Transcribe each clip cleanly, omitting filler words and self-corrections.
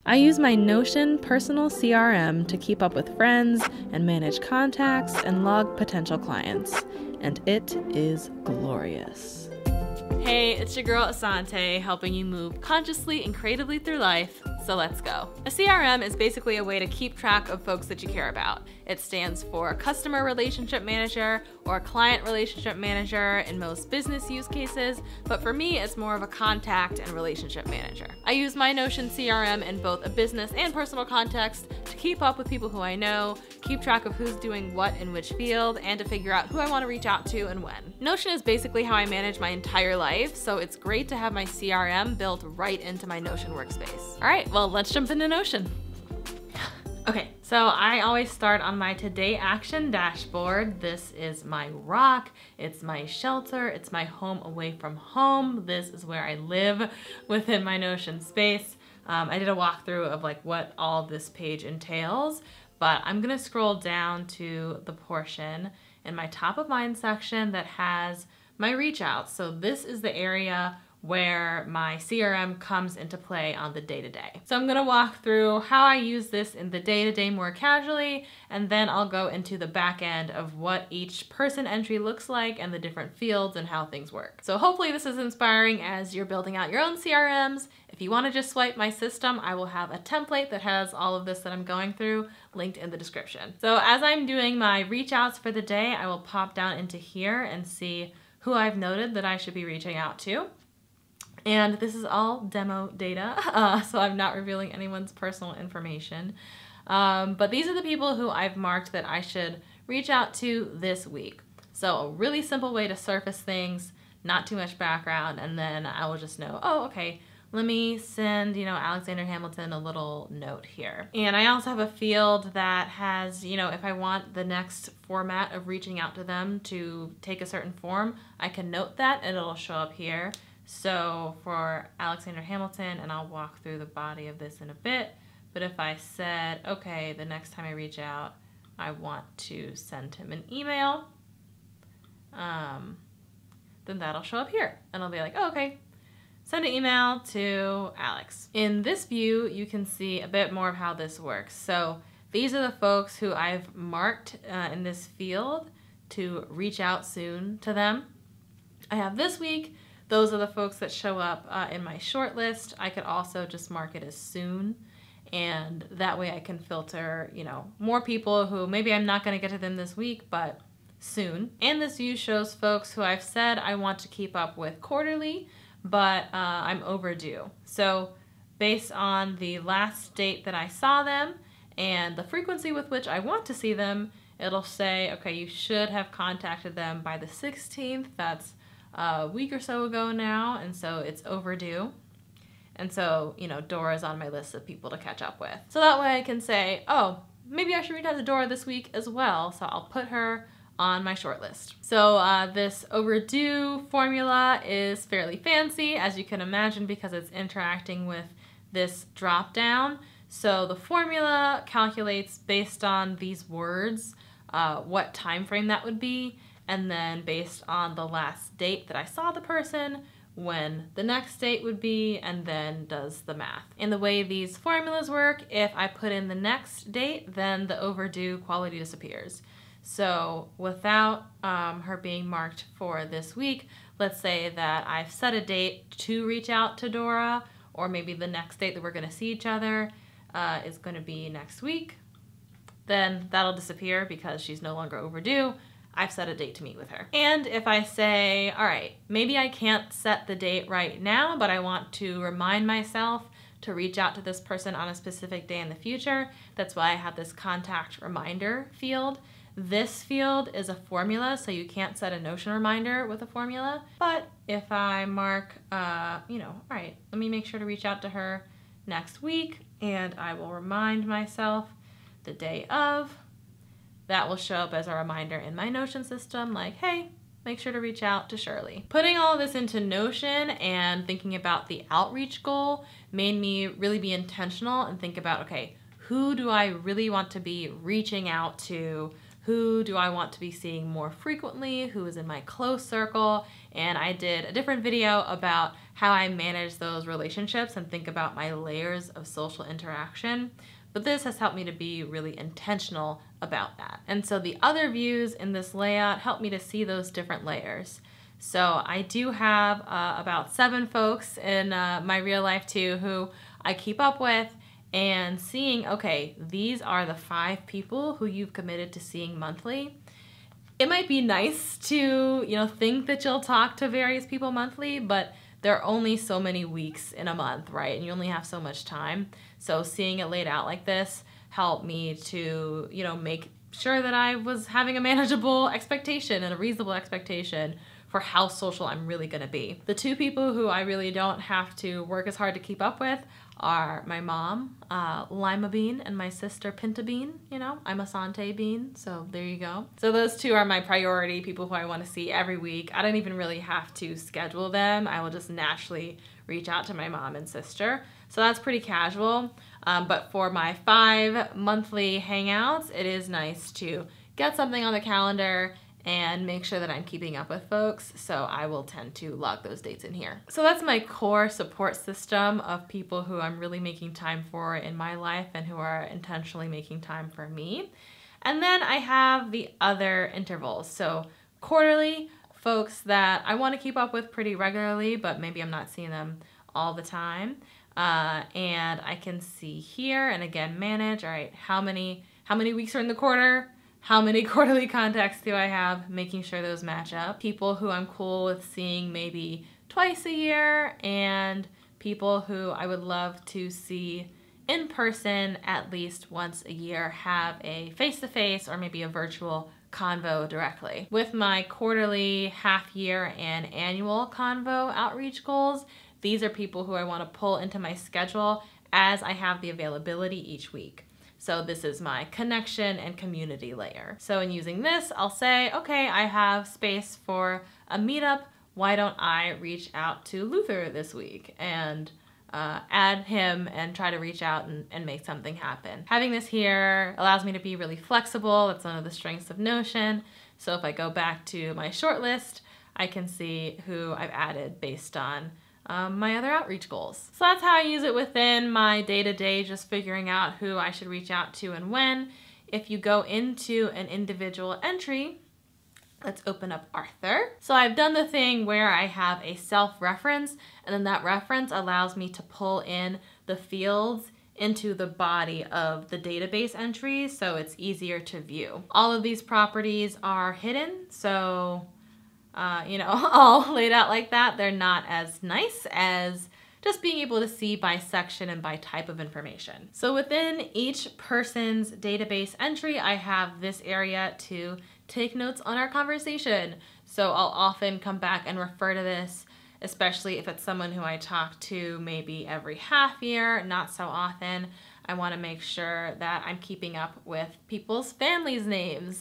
I use my Notion personal CRM to keep up with friends and manage contacts and log potential clients, and it is glorious. Hey, it's your girl Asante, helping you move consciously and creatively through life, so let's go. A CRM is basically a way to keep track of folks that you care about. It stands for Customer Relationship Manager or Client Relationship Manager in most business use cases, but for me, it's more of a contact and relationship manager. I use my Notion CRM in both a business and personal context to keep up with people who I know, keep track of who's doing what in which field, and to figure out who I want to reach out to and when. Notion is basically how I manage my entire life, so it's great to have my CRM built right into my Notion workspace. All right, well, let's jump into Notion. Okay, so I always start on my Today Action dashboard. This is my rock, it's my shelter, it's my home away from home. This is where I live within my Notion space. I did a walkthrough of like what all this page entails, but I'm gonna scroll down to the portion in my top of mind section that has my reach outs. So this is the area where my CRM comes into play on the day-to-day. So I'm gonna walk through how I use this in the day-to-day more casually, and then I'll go into the back end of what each person entry looks like and the different fields and how things work. So hopefully this is inspiring as you're building out your own CRMs. If you wanna just swipe my system, I will have a template that has all of this that I'm going through linked in the description. So as I'm doing my reach outs for the day, I will pop down into here and see who I've noted that I should be reaching out to. And this is all demo data, so I'm not revealing anyone's personal information. But these are the people who I've marked that I should reach out to this week. So a really simple way to surface things, not too much background, and then I will just know, oh, okay, let me send, Alexander Hamilton a little note here. And I also have a field that has, if I want the next format of reaching out to them to take a certain form, I can note that and it'll show up here. So for Alexander Hamilton, and I'll walk through the body of this in a bit, but if I said, okay, the next time I reach out, I want to send him an email, then that'll show up here. And I'll be like, oh, okay, send an email to Alex. In this view, you can see a bit more of how this works. So these are the folks who I've marked in this field to reach out soon to them. I have this week. Those are the folks that show up in my short list. I could also just mark it as soon, and that way I can filter, more people who maybe I'm not gonna get to them this week, but soon. And this view shows folks who I've said I want to keep up with quarterly, but I'm overdue. So based on the last date that I saw them and the frequency with which I want to see them, it'll say, okay, you should have contacted them by the 16th. That's a week or so ago now, and so it's overdue. And so, Dora's on my list of people to catch up with. So that way I can say, oh, maybe I should reach out to Dora this week as well, so I'll put her on my short list. So this overdue formula is fairly fancy, as you can imagine, because it's interacting with this drop down. So the formula calculates based on these words what time frame that would be, and then based on the last date that I saw the person, when the next date would be, and then does the math. And the way these formulas work, if I put in the next date, then the overdue quality disappears. So without her being marked for this week, let's say that I've set a date to reach out to Dora, or maybe the next date that we're gonna see each other is gonna be next week, then that'll disappear because she's no longer overdue. I've set a date to meet with her. And if I say, all right, maybe I can't set the date right now, but I want to remind myself to reach out to this person on a specific day in the future, that's why I have this contact reminder field. This field is a formula, so you can't set a Notion reminder with a formula. But if I mark, all right, let me make sure to reach out to her next week, and I will remind myself the day of, that will show up as a reminder in my Notion system, like, hey, make sure to reach out to Shirley. Putting all this into Notion and thinking about the outreach goal made me really be intentional and think about, okay, who do I really want to be reaching out to? Who do I want to be seeing more frequently? Who is in my close circle? And I did a different video about how I manage those relationships and think about my layers of social interaction. But this has helped me to be really intentional about that. And so the other views in this layout help me to see those different layers. So I do have about 7 folks in my real life too who I keep up with, and seeing, okay, these are the 5 people who you've committed to seeing monthly. It might be nice to, think that you'll talk to various people monthly, but there are only so many weeks in a month, right? And you only have so much time. So seeing it laid out like this helped me to, make sure that I was having a manageable expectation and a reasonable expectation for how social I'm really gonna be. The 2 people who I really don't have to work as hard to keep up with are my mom, Lima Bean, and my sister Pinta Bean. I'm a Sante Bean, so there you go. So those 2 are my priority people who I want to see every week. I don't even really have to schedule them. I will just naturally reach out to my mom and sister. So that's pretty casual. But for my 5 monthly hangouts, it is nice to get something on the calendar and make sure that I'm keeping up with folks, so I will tend to log those dates in here. So that's my core support system of people who I'm really making time for in my life and who are intentionally making time for me. And then I have the other intervals. So quarterly, folks that I want to keep up with pretty regularly, but maybe I'm not seeing them all the time. And I can see here, and again, manage, all right, how many weeks are in the quarter? How many quarterly contacts do I have? Making sure those match up. People who I'm cool with seeing maybe twice a year, and people who I would love to see in person at least once a year have a face-to-face or maybe a virtual convo directly. With my quarterly, half-year, and annual convo outreach goals, these are people who I want to pull into my schedule as I have the availability each week. So this is my connection and community layer. So in using this, I'll say, okay, I have space for a meetup. Why don't I reach out to Luther this week and add him and try to reach out and make something happen. Having this here allows me to be really flexible. That's one of the strengths of Notion. So if I go back to my short list, I can see who I've added based on my other outreach goals. So that's how I use it within my day-to-day, just figuring out who I should reach out to and when. If you go into an individual entry, let's open up Arthur. So I've done the thing where I have a self-reference, and then that reference allows me to pull in the fields into the body of the database entries, so it's easier to view. All of these properties are hidden, so all laid out like that. They're not as nice as just being able to see by section and by type of information. So within each person's database entry, I have this area to take notes on our conversation. So I'll often come back and refer to this, especially if it's someone who I talk to maybe every half year, not so often. I want to make sure that I'm keeping up with people's families' names.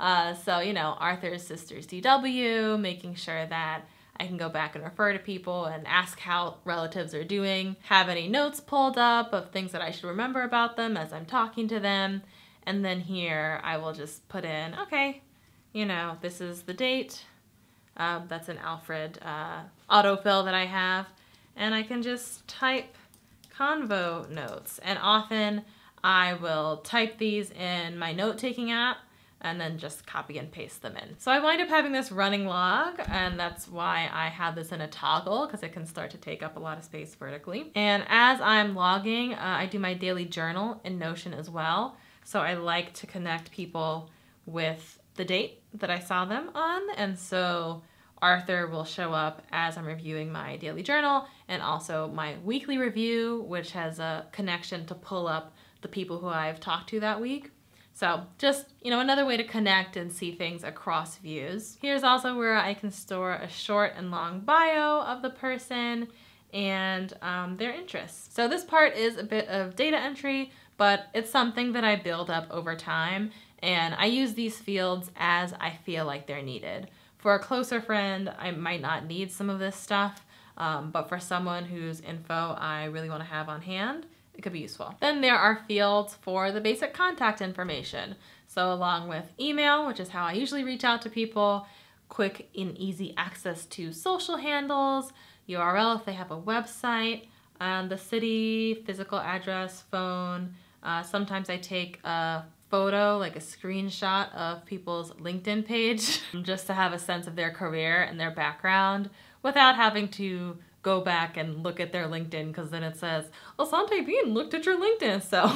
Arthur's sister's DW, making sure that I can go back and refer to people and ask how relatives are doing, have any notes pulled up of things that I should remember about them as I'm talking to them. And then here I will just put in, okay, this is the date. That's an Alfred autofill that I have. And I can just type convo notes. And often I will type these in my note-taking app and then just copy and paste them in. So I wind up having this running log, and that's why I have this in a toggle, because it can start to take up a lot of space vertically. And as I'm logging, I do my daily journal in Notion as well. So I like to connect people with the date that I saw them on, and so Arthur will show up as I'm reviewing my daily journal, and also my weekly review, which has a connection to pull up the people who I've talked to that week. So just, another way to connect and see things across views. Here's also where I can store a short and long bio of the person and their interests. So this part is a bit of data entry, but it's something that I build up over time, and I use these fields as I feel like they're needed. For a closer friend, I might not need some of this stuff, but for someone whose info I really want to have on hand, it could be useful. Then there are fields for the basic contact information. So along with email, which is how I usually reach out to people, quick and easy access to social handles, URL if they have a website, the city, physical address, phone. Sometimes I take a photo, like a screenshot of people's LinkedIn page just to have a sense of their career and their background without having to go back and look at their LinkedIn, because then it says, Asante Bean looked at your LinkedIn. So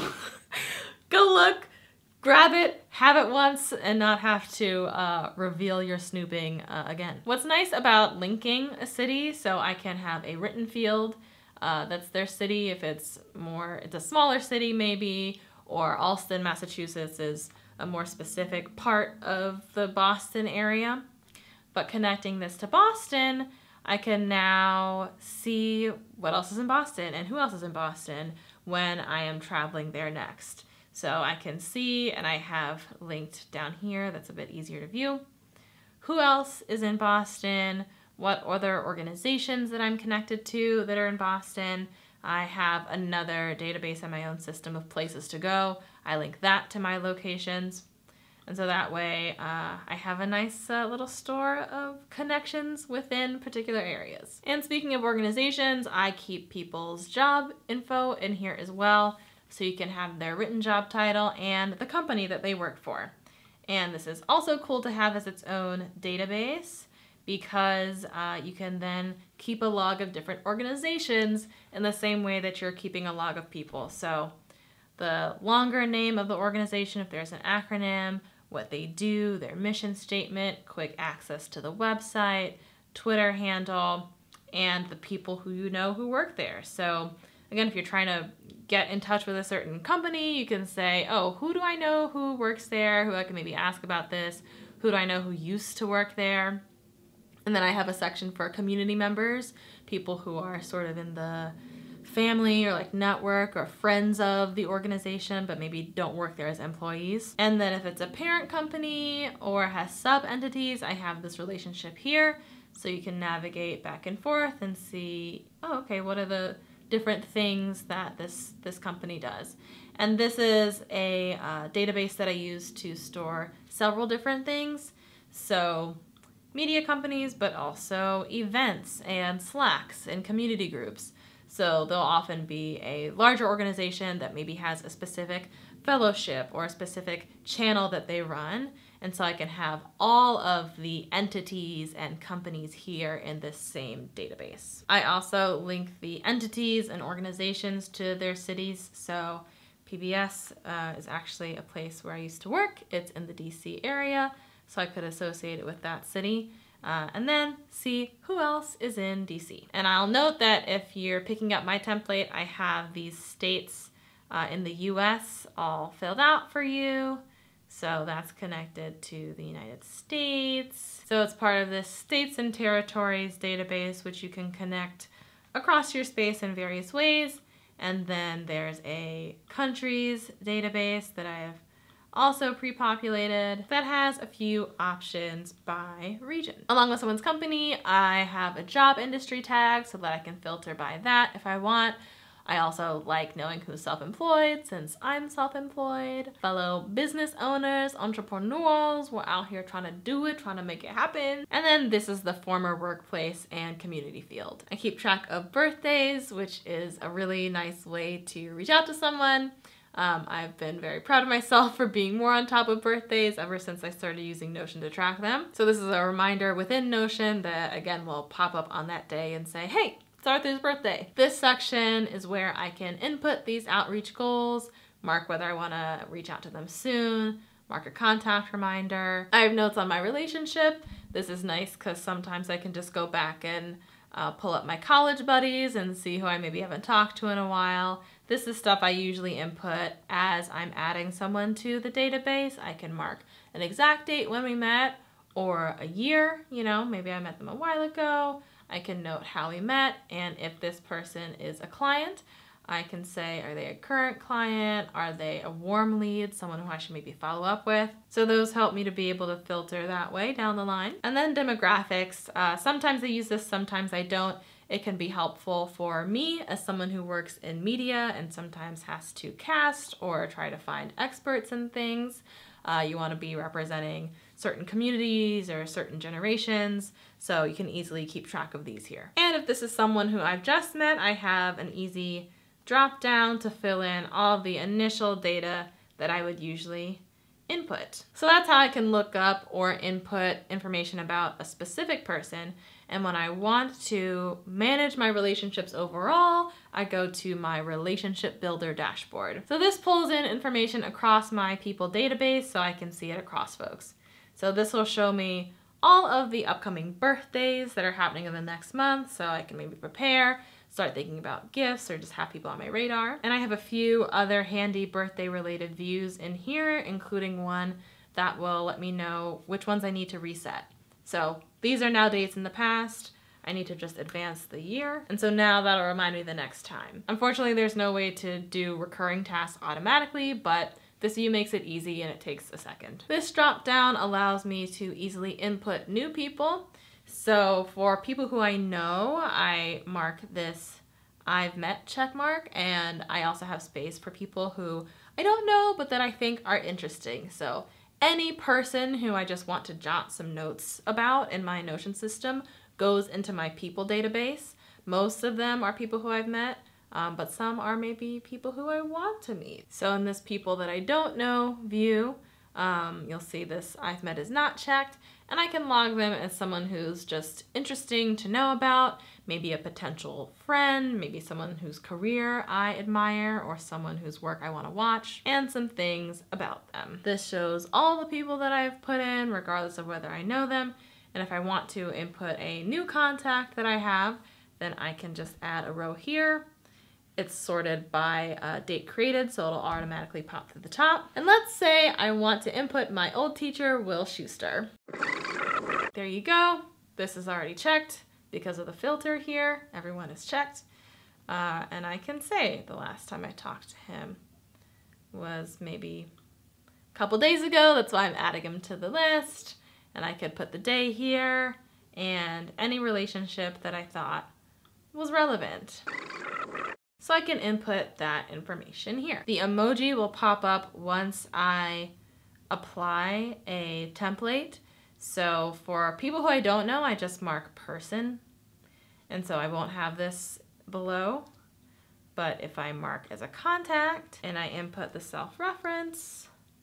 go look, grab it, have it once, and not have to reveal your snooping again. What's nice about linking a city, so I can have a written field that's their city if it's a smaller city maybe, or Allston, Massachusetts is a more specific part of the Boston area. But connecting this to Boston, I can now see what else is in Boston and who else is in Boston when I am traveling there next. So I can see, and I have linked down here, that's a bit easier to view, who else is in Boston, what other organizations that I'm connected to that are in Boston. I have another database on my own system of places to go. I link that to my locations. And so that way I have a nice little store of connections within particular areas. And speaking of organizations, I keep people's job info in here as well. So you can have their written job title and the company that they work for. And this is also cool to have as its own database, because you can then keep a log of different organizations in the same way that you're keeping a log of people. So the longer name of the organization, if there's an acronym, what they do, their mission statement, quick access to the website, Twitter handle, and the people who you know who work there. So again, if you're trying to get in touch with a certain company, you can say, oh, who do I know who works there, who I can maybe ask about this, who do I know who used to work there? And then I have a section for community members, people who are sort of in the family or like network or friends of the organization, but maybe don't work there as employees. And then if it's a parent company or has sub-entities, I have this relationship here. So you can navigate back and forth and see, oh, okay, what are the different things that this company does. And this is a database that I use to store several different things. So media companies, but also events and Slacks and community groups. So there'll often be a larger organization that maybe has a specific fellowship or a specific channel that they run. And so I can have all of the entities and companies here in this same database. I also link the entities and organizations to their cities. So PBS is actually a place where I used to work. It's in the DC area, so I could associate it with that city. And then see who else is in DC. And I'll note that if you're picking up my template, I have these states in the US all filled out for you. So that's connected to the United States. So it's part of this states and territories database, which you can connect across your space in various ways. And then there's a countries database that I have also pre-populated that has a few options by region. Along with someone's company, I have a job industry tag so that I can filter by that if I want. I also like knowing who's self-employed since I'm self-employed. Fellow business owners, entrepreneurs, we're out here trying to do it, trying to make it happen. And then this is the former workplace and community field. I keep track of birthdays, which is a really nice way to reach out to someone. I've been very proud of myself for being more on top of birthdays ever since I started using Notion to track them. So this is a reminder within Notion that, again, will pop up on that day and say, hey, it's Arthur's birthday. This section is where I can input these outreach goals, mark whether I want to reach out to them soon, mark a contact reminder. I have notes on my relationship. This is nice because sometimes I can just go back and pull up my college buddies and see who I maybe haven't talked to in a while. This is stuff I usually input as I'm adding someone to the database. I can mark an exact date when we met or a year, you know, maybe I met them a while ago. I can note how we met, and if this person is a client, I can say, are they a current client? Are they a warm lead, someone who I should maybe follow up with? So those help me to be able to filter that way down the line. And then demographics. Sometimes I use this, sometimes I don't. It can be helpful for me as someone who works in media and sometimes has to cast or try to find experts in things. You want to be representing certain communities or certain generations, so you can easily keep track of these here. And if this is someone who I've just met, I have an easy drop down to fill in all of the initial data that I would usually input. So that's how I can look up or input information about a specific person. And when I want to manage my relationships overall, I go to my relationship builder dashboard. So this pulls in information across my people database so I can see it across folks. So this will show me all of the upcoming birthdays that are happening in the next month, so I can maybe prepare, start thinking about gifts, or just have people on my radar. And I have a few other handy birthday related views in here, including one that will let me know which ones I need to reset. So these are now dates in the past. I need to just advance the year. And so now that'll remind me the next time. Unfortunately, there's no way to do recurring tasks automatically, but this view makes it easy and it takes a second. This drop down allows me to easily input new people. So for people who I know, I mark this I've met check mark, and I also have space for people who I don't know but that I think are interesting. So any person who I just want to jot some notes about in my Notion system goes into my people database. Most of them are people who I've met, but some are maybe people who I want to meet. So in this people that I don't know view, you'll see this I've met is not checked, and I can log them as someone who's just interesting to know about, maybe a potential friend, maybe someone whose career I admire, or someone whose work I want to watch, and some things about them. This shows all the people that I've put in, regardless of whether I know them, and if I want to input a new contact that I have, then I can just add a row here. It's sorted by date created, so it'll automatically pop to the top. And let's say I want to input my old teacher, Will Schuster. There you go. This is already checked because of the filter here. Everyone is checked. And I can say the last time I talked to him was maybe a couple days ago. That's why I'm adding him to the list. And I could put the day here and any relationship that I thought was relevant. So I can input that information here. The emoji will pop up once I apply a template. So for people who I don't know, I just mark person. And so I won't have this below. But if I mark as a contact and I input the self-reference,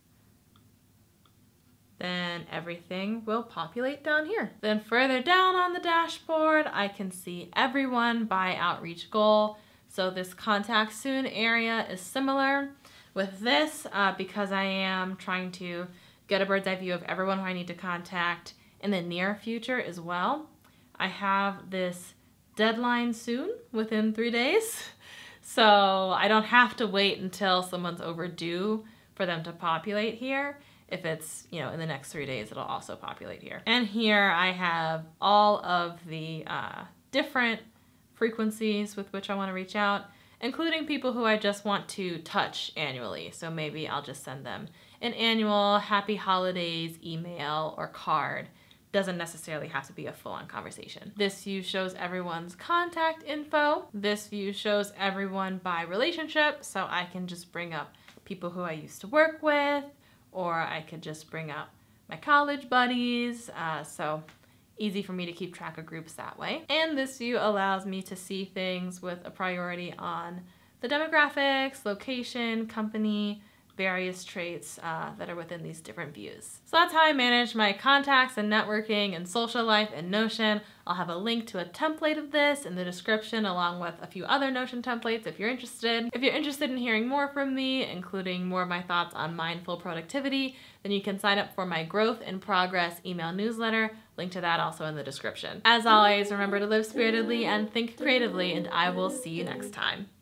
then everything will populate down here. Then further down on the dashboard, I can see everyone by outreach goal. So this contact soon area is similar. With this, because I am trying to get a bird's eye view of everyone who I need to contact in the near future as well, I have this deadline soon, within 3 days. So I don't have to wait until someone's overdue for them to populate here. If it's, you know, in the next 3 days, it'll also populate here. And here I have all of the different frequencies with which I want to reach out, including people who I just want to touch annually. So maybe I'll just send them an annual happy holidays email or card. Doesn't necessarily have to be a full-on conversation. This view shows everyone's contact info. This view shows everyone by relationship, so I can just bring up people who I used to work with, or I could just bring up my college buddies. So easy for me to keep track of groups that way. And this view allows me to see things with a priority on the demographics, location, company, various traits that are within these different views. So that's how I manage my contacts and networking and social life in Notion. I'll have a link to a template of this in the description, along with a few other Notion templates if you're interested. If you're interested in hearing more from me, including more of my thoughts on mindful productivity, then you can sign up for my Growth in Progress email newsletter. Link to that also in the description. As always, remember to live spiritedly and think creatively, and I will see you next time.